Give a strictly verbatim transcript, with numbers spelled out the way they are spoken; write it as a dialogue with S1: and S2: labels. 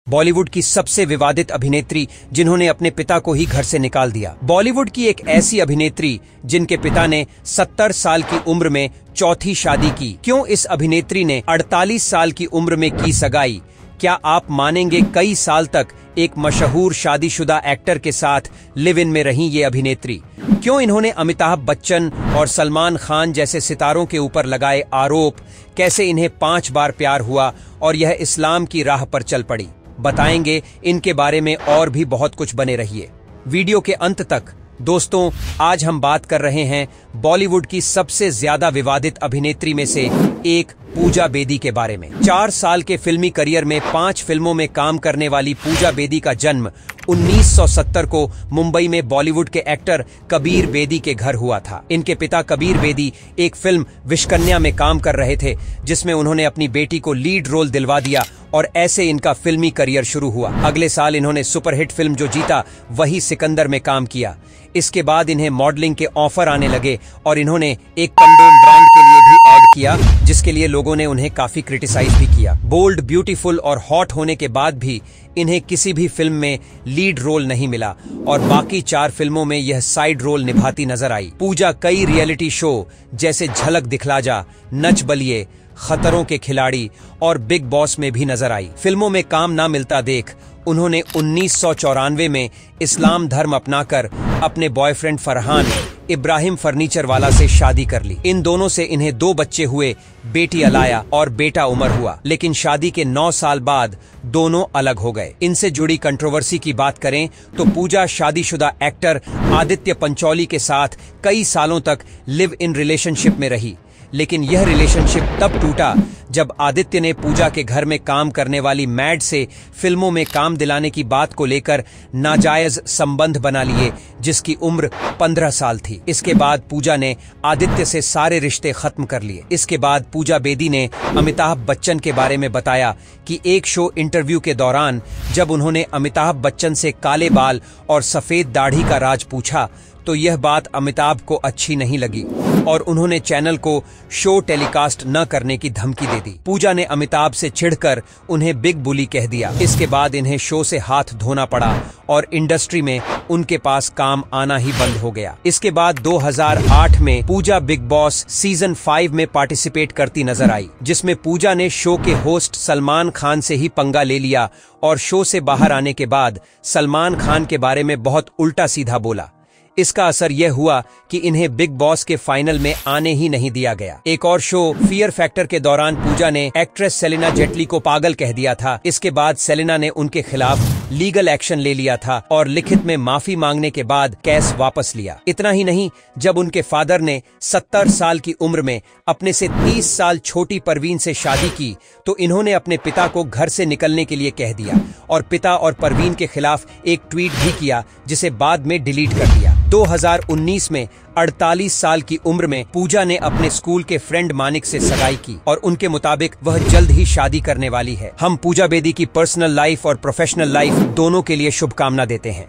S1: बॉलीवुड की सबसे विवादित अभिनेत्री जिन्होंने अपने पिता को ही घर से निकाल दिया। बॉलीवुड की एक ऐसी अभिनेत्री जिनके पिता ने सत्तर साल की उम्र में चौथी शादी की। क्यों इस अभिनेत्री ने अड़तालीस साल की उम्र में की सगाई? क्या आप मानेंगे कई साल तक एक मशहूर शादीशुदा एक्टर के साथ लिव इन में रही ये अभिनेत्री? क्यों इन्होंने अमिताभ बच्चन और सलमान खान जैसे सितारों के ऊपर लगाए आरोप? कैसे इन्हें पांच बार प्यार हुआ और यह इस्लाम की राह पर चल पड़ी? बताएंगे इनके बारे में और भी बहुत कुछ। बने रहिए वीडियो के अंत तक। दोस्तों, आज हम बात कर रहे हैं बॉलीवुड की सबसे ज्यादा विवादित अभिनेत्री में से एक पूजा बेदी के बारे में। चार साल के फिल्मी करियर में पांच फिल्मों में काम करने वाली पूजा बेदी का जन्म उन्नीस सौ सत्तर को मुंबई में बॉलीवुड के एक्टर कबीर बेदी के घर हुआ था। इनके पिता कबीर बेदी एक फिल्म विश्वकन्या में काम कर रहे थे, जिसमें उन्होंने अपनी बेटी को लीड रोल दिलवा दिया और ऐसे इनका फिल्मी करियर शुरू हुआ। अगले साल इन्होंने सुपरहिट फिल्म जो जीता वही सिकंदर में काम किया। इसके बाद इन्हें मॉडलिंग के ऑफर आने लगे और इन्होंने एक कंडोम ब्रांड के लिए भी ऐड किया, जिसके लिए लोगों ने उन्हें काफी क्रिटिसाइज भी किया। बोल्ड, ब्यूटीफुल और हॉट होने के बाद भी इन्हें किसी भी फिल्म में लीड रोल नहीं मिला और बाकी चार फिल्मों में यह साइड रोल निभाती नजर आई। पूजा कई रियलिटी शो जैसे झलक दिखला जा, नच बलिए, खतरों के खिलाड़ी और बिग बॉस में भी नजर आई। फिल्मों में काम ना मिलता देख उन्होंने उन्नीस सौ चौरानवे में इस्लाम धर्म अपनाकर अपने बॉयफ्रेंड फरहान इब्राहिम फर्नीचर वाला से शादी कर ली। इन दोनों से इन्हें दो बच्चे हुए, बेटी अलाया और बेटा उमर हुआ। लेकिन शादी के नौ साल बाद दोनों अलग हो गए। इनसे जुड़ी कंट्रोवर्सी की बात करें तो पूजा शादीशुदा एक्टर आदित्य पंचोली के साथ कई सालों तक लिव इन रिलेशनशिप में रही, लेकिन यह रिलेशनशिप तब टूटा जब आदित्य ने पूजा के घर में काम करने वाली मैड से फिल्मों में काम दिलाने की बात को लेकर नाजायज संबंध बना लिए, जिसकी उम्र पंद्रह साल थी। इसके बाद पूजा ने आदित्य से सारे रिश्ते खत्म कर लिए। इसके बाद पूजा बेदी ने अमिताभ बच्चन के बारे में बताया कि एक शो इंटरव्यू के दौरान जब उन्होंने अमिताभ बच्चन से काले बाल और सफेद दाढ़ी का राज पूछा तो यह बात अमिताभ को अच्छी नहीं लगी और उन्होंने चैनल को शो टेलीकास्ट न करने की धमकी दे दी। पूजा ने अमिताभ से चिढ़कर उन्हें बिग बुली कह दिया। इसके बाद इन्हें शो से हाथ धोना पड़ा और इंडस्ट्री में उनके पास काम आना ही बंद हो गया। इसके बाद दो हज़ार आठ में Pooja Bigg Boss season five में पार्टिसिपेट करती नजर आई, जिसमें पूजा ने शो के होस्ट सलमान खान से ही पंगा ले लिया और शो से बाहर आने के बाद सलमान खान के बारे में बहुत उल्टा सीधा बोला। इसका असर यह हुआ कि इन्हें बिग बॉस के फाइनल में आने ही नहीं दिया गया। एक और शो फियर फैक्टर के दौरान पूजा ने एक्ट्रेस सेलिना जेटली को पागल कह दिया था। इसके बाद सेलिना ने उनके खिलाफ लीगल एक्शन ले लिया था और लिखित में माफी मांगने के बाद केस वापस लिया। इतना ही नहीं, जब उनके फादर ने सत्तर साल की उम्र में अपने से तीस साल छोटी परवीन से शादी की तो इन्होंने अपने पिता को घर से निकलने के लिए कह दिया और पिता और परवीन के खिलाफ एक ट्वीट भी किया, जिसे बाद में डिलीट कर दिया। दो हज़ार उन्नीस में अड़तालीस साल की उम्र में पूजा ने अपने स्कूल के फ्रेंड मानिक से सगाई की और उनके मुताबिक वह जल्द ही शादी करने वाली है। हम पूजा बेदी की पर्सनल लाइफ और प्रोफेशनल लाइफ दोनों के लिए शुभकामना देते हैं।